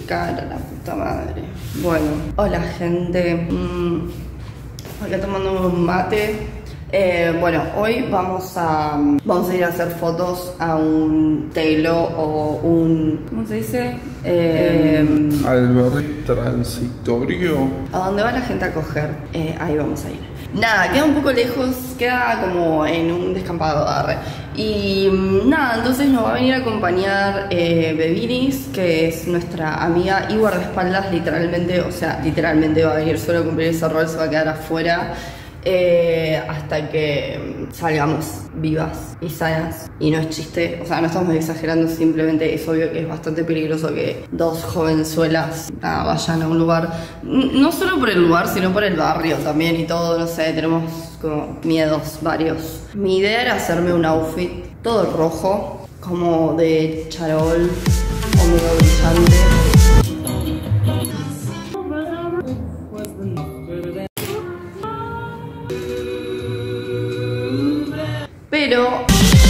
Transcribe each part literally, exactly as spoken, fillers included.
cara, la puta madre. Bueno, hola gente. Mm, acá tomando un mate. Eh, bueno, hoy vamos a vamos a ir a hacer fotos a un telo o un... ¿cómo se dice? Eh, Albergue transitorio. A donde va la gente a coger. Eh, ahí vamos a ir. Nada, queda un poco lejos, queda como en un descampado. Arre. Y nada, entonces nos va a venir a acompañar eh, Bebinis, que es nuestra amiga y guardaespaldas, literalmente, o sea, literalmente va a venir solo a cumplir ese rol, se va a quedar afuera. Eh, hasta que salgamos vivas y sanas. Y no es chiste, o sea, no estamos exagerando, simplemente es obvio que es bastante peligroso que dos jovenzuelas nada, vayan a un lugar, no solo por el lugar, sino por el barrio también y todo, no sé, tenemos como miedos varios. Mi idea era hacerme un outfit todo rojo, como de charol o medio brillante. Pero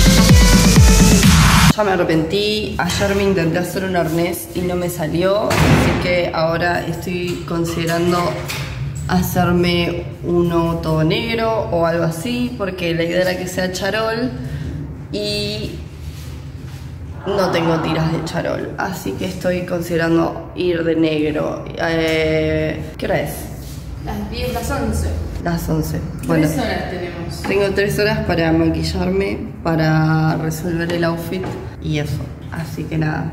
ya me arrepentí, ayer me intenté hacer un arnés y no me salió, así que ahora estoy considerando hacerme uno todo negro o algo así, porque la idea era que sea charol y no tengo tiras de charol, así que estoy considerando ir de negro. Eh, ¿Qué hora es? Las diez, las once. Las once. Bueno, tres horas tenemos. Tengo tres horas para maquillarme, para resolver el outfit y eso. Así que nada.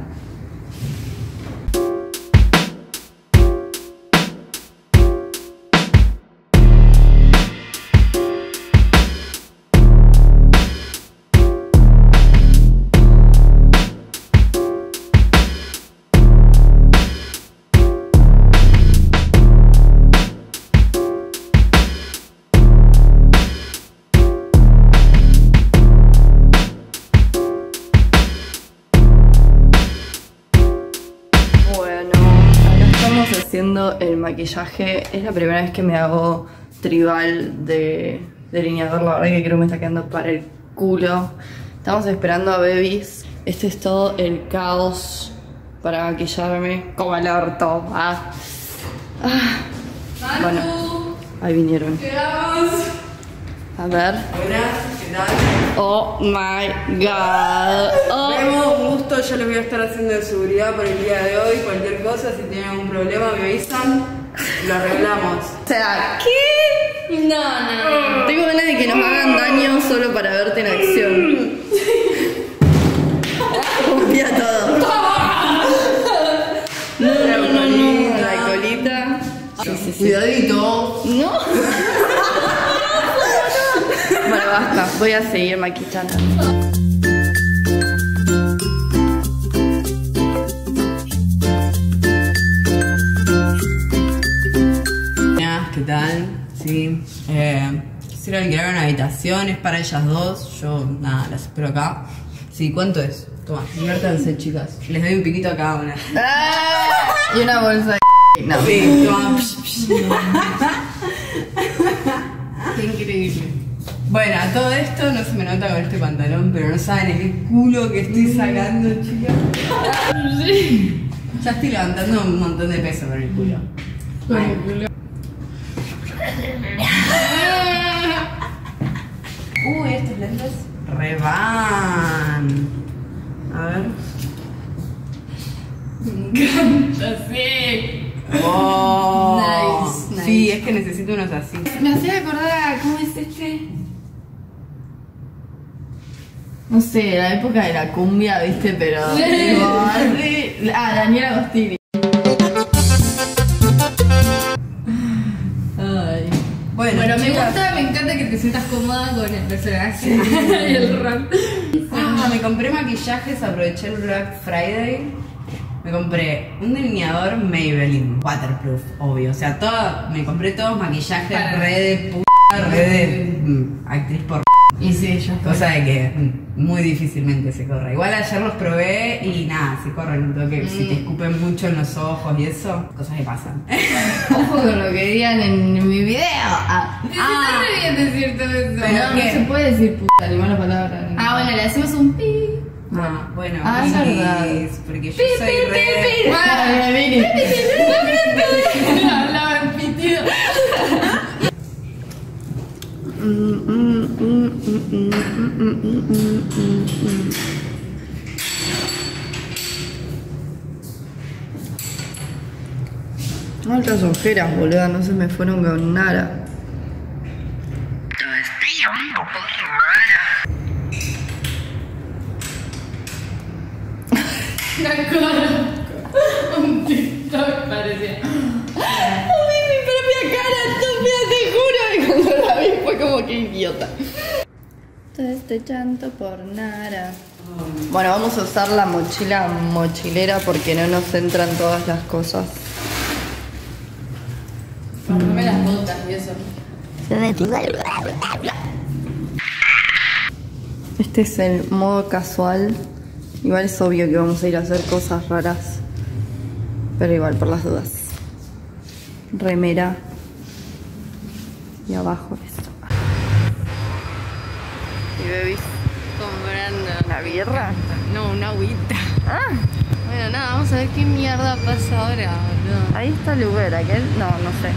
Haciendo el maquillaje, es la primera vez que me hago tribal de delineador, la verdad que creo que me está quedando para el culo. Estamos esperando a Bebis. Este es todo el caos para maquillarme como el orto. Ah. Ah. Bueno, ahí vinieron. Llegamos. A ver. Hola, ¿qué tal? Oh my god. Oh. Vemos, un gusto, yo les voy a estar haciendo de seguridad por el día de hoy. Cualquier cosa, si tienen algún problema me avisan, lo arreglamos. O sea, ¿qué? No, no, no. Tengo ganas de que nos hagan daño solo para verte en acción. Confía todo. No, no, no, no. La colita. Sí, sí, sí. Cuidadito. No. Bueno, basta. Voy a seguir maquillando. ¿Qué tal? Sí. Eh, quisiera alquilar una habitación, es para ellas dos. Yo, nada, las espero acá. Sí, ¿cuánto es? Toma, diviértanse, chicas. Les doy un piquito a cada una. ¡Ah! Y una bolsa de... No. Sí, toma. Qué increíble. Bueno, a todo esto no se me nota con este pantalón, pero no saben el culo que estoy sacando, chicas. Sí. Ya estoy levantando un montón de peso con el culo. Con el culo. Uy, estos lentes re van. A ver. Me encanta, sí. Oh, nice, nice. Sí, es que necesito unos así. Me hacía acordar a... ¿cómo es este? No sé, la época de la cumbia, ¿viste? Pero... digo, así... Ah, Daniela Agostini. Ay. Bueno, Bueno, me chicas, gusta, me encanta que te sientas cómoda con el personaje y el rap. Ah, me compré maquillajes, aproveché el Black Friday. Me compré un delineador Maybelline waterproof, obvio. O sea, todo, me compré todos maquillajes Para- re de p***, re de mm, actriz por Y sí, yo cosa de que mm, muy difícilmente se corre. Igual ayer los probé y nada, se corren un toque. Si te escupen mucho en los ojos y eso, cosas que pasan. Ojo con lo que digan en mi video. Ah, Está re bien decirte eso. Pero no, ¿qué? no se puede decir puta, ni mala palabra. Ah, bueno, le hacemos un pi. Ah, bueno, Ah, es please, verdad. porque yo Pi, soy pi, re... pi, pi. Ay, aire. Hablaba en pitido. Altas ojeras, boluda, no se me fueron con nada. Una cara. Un TikTok parecía. ¡Ay, mi propia cara estúpida, te juro! Y cuando la vi fue como que idiota. Todo este llanto por nada. Bueno, vamos a usar la mochila mochilera porque no nos entran todas las cosas. Ponme las botas y eso. Este es el modo casual. Igual es obvio que vamos a ir a hacer cosas raras. Pero igual, por las dudas. Remera. Y abajo esto. Y bebís Comprando. una birra. No, una agüita. Ah, Bueno, nada, vamos a ver qué mierda pasa ahora, boludo. ahí está el Uber, aquel. No, no sé.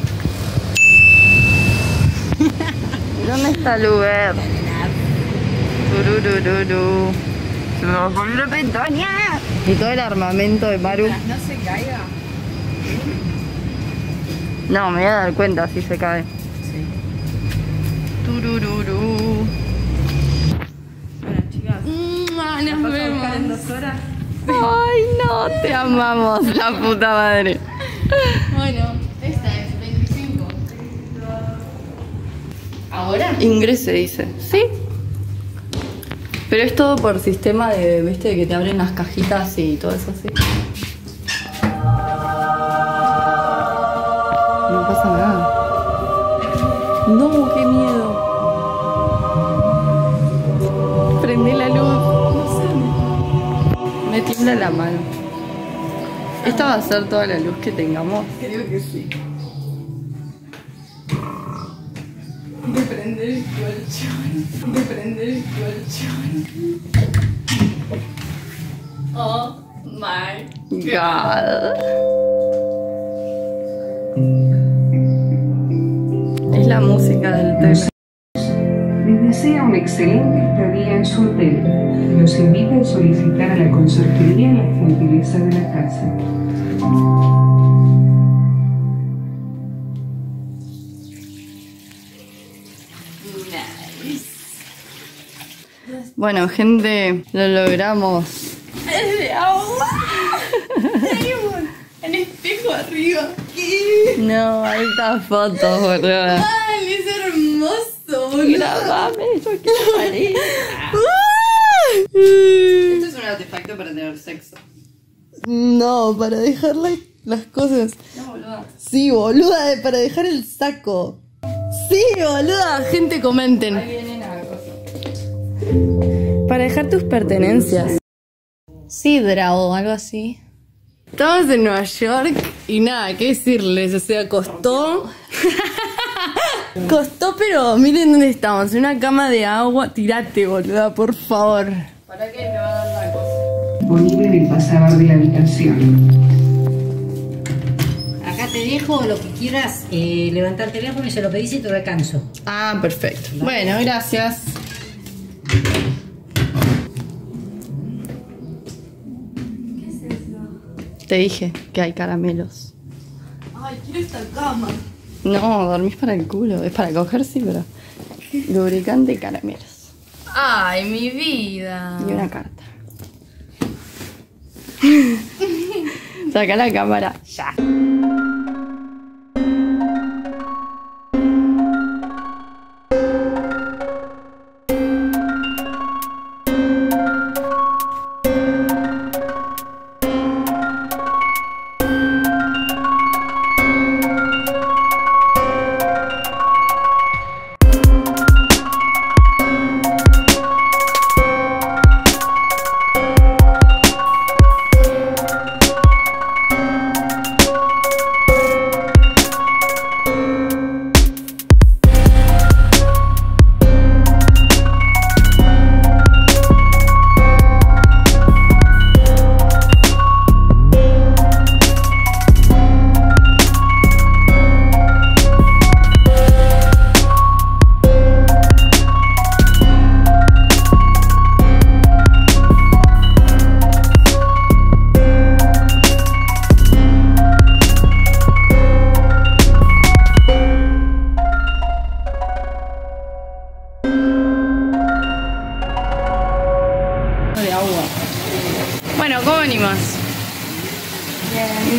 ¿Dónde está el Uber? Tururururu. Se me bajó la pestaña. Y todo el armamento de Maru. No se caiga. No, me voy a dar cuenta si se cae. Sí. Turururu. Bueno, chicas. Mm, nos vemos. En dos horas. Ay, no, te amamos, la puta madre. Bueno, esta es veinticinco. ¿Ahora? Ingrese, dice. ¿Sí? Pero es todo por sistema de, viste, de que te abren las cajitas y todo eso así. No pasa nada. No, qué miedo. Prendí la luz. No sé. Me tiembla la mano. ¿Esta va a ser toda la luz que tengamos? Creo que sí. De prender el colchón. De prender el colchón. Oh my. God. Es la música del tema. Les desea una excelente estadía en su hotel y los invita a solicitar a la conserjería las gentilezas de la casa. Bueno, gente, lo logramos. Es de agua. Hay un, un espejo arriba. ¿Qué? No, altas fotos, boludo. Ay, es hermoso, boludo. Grabame, yo quiero salir. Esto es un artefacto para tener sexo. No, para dejar la- las cosas. No, boludo. Sí, boluda, eh, para dejar el saco. Sí, boluda, gente, comenten. Ahí viene la cosa. Para dejar tus pertenencias. Sidra o algo así. Estamos en Nueva York y nada, qué decirles, o sea, costó. Costó, pero miren dónde estamos, en una cama de agua. Tirate, boluda, por favor. ¿Para qué me va a dar la cosa? Disponible en el pasador de la habitación. Acá te dejo lo que quieras, eh, levantar el teléfono y se lo pedís y te lo alcanzo. Ah, perfecto. Bueno, gracias. Te dije que hay caramelos. Ay, quiero esta cama. No, dormís para el culo. Es para coger, sí, pero. Lubricante y caramelos. Ay, mi vida. Y una carta. Saca la cámara. Ya.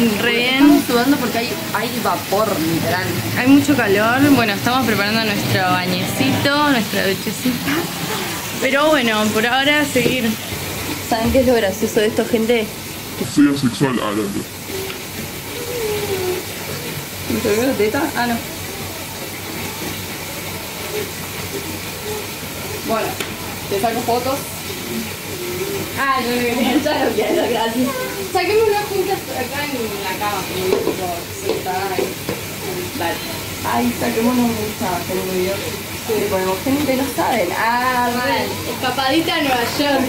re bien. Estamos sudando porque hay, hay vapor, literal. Hay mucho calor. Bueno, estamos preparando nuestro bañecito, nuestra duchecita. Pero bueno, por ahora a seguir. ¿Saben qué es lo gracioso de esto, gente? Soy asexual árabe. ¿Me te veo la teta? Ah, no. Bueno, te saco fotos. Ah, yo lo que Ya lo quiero, gracias. Saquémoslo juntas acá en la cama, como un poco sentada ahí. Dale. Ay, saquémonos mucha en un video. Sí, ponemos gente, no saben. Ah, Mal. Escapadita a Nueva York.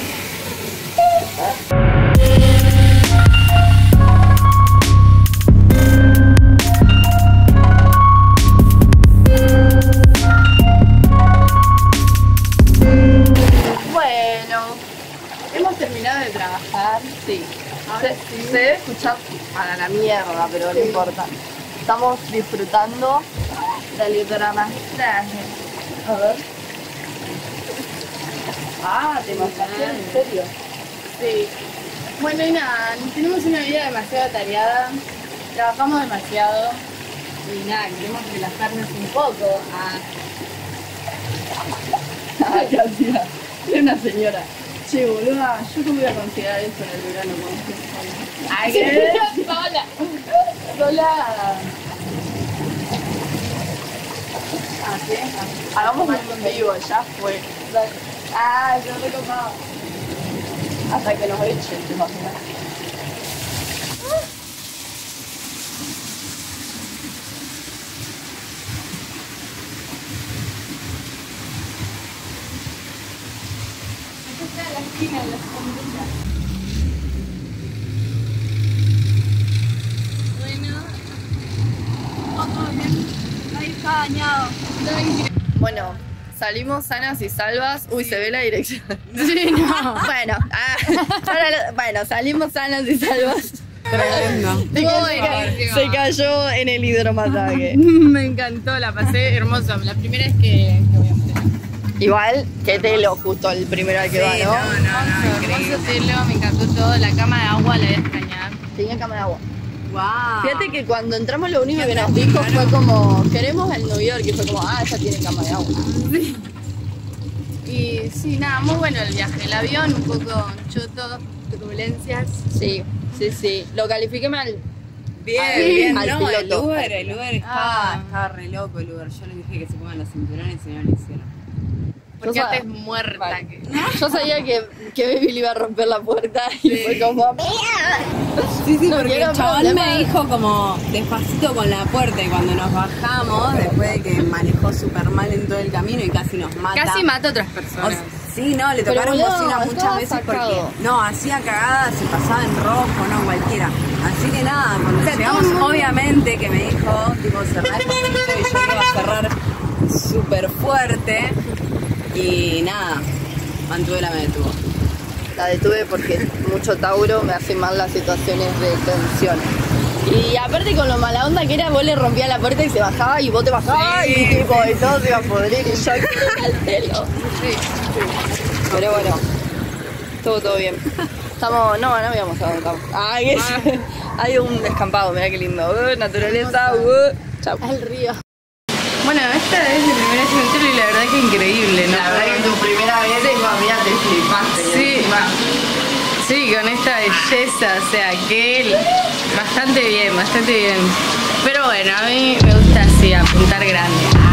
Bueno, hemos terminado de trabajar. Sí. Se, se debe escuchar para la mierda, pero no importa. Estamos disfrutando del dramaje. A ver. Ah, te masajean, en serio. Sí. Bueno, y nada, tenemos una vida demasiado atareada, trabajamos demasiado y nada, queremos relajarnos un poco. Ah, Ay, qué hacía. Era una señora. Che, boluda, yo te voy a considerar esto en el verano cuando estés sola. Ay, qué sola. sola. Ah, ¿sí? Hagamos un vivo, ya fue. Ah, yo re copado. Hasta que nos echen, te imaginas. Bueno, salimos sanas y salvas. Uy, se ve la dirección. Sí, no. Bueno, ah, ahora lo- bueno, salimos sanas y salvas. Tremendo. Se cayó, se cayó en el hidromasaje. Me encantó, la pasé hermoso. La primera vez que, que voy a hacer. Igual que Telo, justo el primero al que va, ¿no? no, no, hermoso telo, me encantó todo. La cama de agua la voy a extrañar. Tenía cama de agua. Wow. Fíjate que cuando entramos lo único que nos dijo fue como, queremos el New York, y fue como, ah, ya tiene cama de agua. Y sí, nada, muy bueno el viaje. El avión un poco choto, turbulencias. Sí, sí, sí. Lo califiqué mal. Bien, Al- bien, al no, el piloto. Uber, el Uber estaba, Ah. estaba re loco el Uber. Yo les dije que se pongan los cinturones y no lo hicieron. Porque Yo antes sab- muerta. Vale. Que... Yo sabía que, que Baby le iba a romper la puerta y fue como, Sí, sí, No porque quiero el chabón problemas. me dijo como despacito con la puerta y cuando nos bajamos, después de que manejó súper mal en todo el camino y casi nos mata. Casi mata a otras O personas. sea, sí, no, le Pero, tocaron boludo, bocina muchas estaba veces sacado. porque no, hacía cagadas, se pasaba en rojo, no, cualquiera. Así que nada, cuando O sea, llegamos, todo el mundo- obviamente que me dijo, tipo, cerrar el pasito y yo que iba a cerrar súper fuerte y nada, mantuve la me detuvo. la detuve porque mucho Tauro me hace mal las situaciones de tensión. Y aparte con lo mala onda que era, vos le rompías la puerta y se bajaba y vos te bajabas Sí, y tipo, y todo se iba a podrir y yo al pelo. Pero bueno, todo todo bien. Estamos, no, no habíamos aguantado. Ah, que hay un descampado, mirá qué lindo. Uh, naturaleza, uh. Chau. Al río. Bueno, esta es mi primera vez en el telo y la verdad que increíble, ¿no? La verdad que tu primera vez, mira, te flipaste. Sí, sí, con esta belleza, o sea, que bastante bien, bastante bien. Pero bueno, a mí me gusta así, apuntar grande.